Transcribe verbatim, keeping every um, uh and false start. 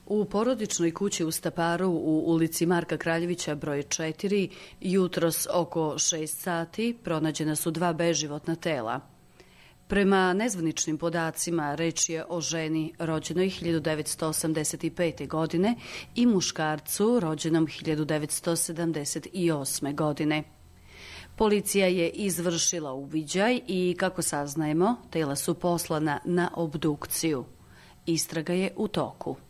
U porodičnoj kući u Staparu u ulici Marka Kraljevića broj četiri jutros oko šest sati pronađena su dva beživotna tela. Prema nezvaničnim podacima reč je o ženi rođenoj hiljadu devetsto osamdeset pete. godine i muškarcu rođenom hiljadu devetsto sedamdeset osme. godine. Policija je izvršila uviđaj i, kako saznajemo, tela su poslana na obdukciju. Istraga je u toku.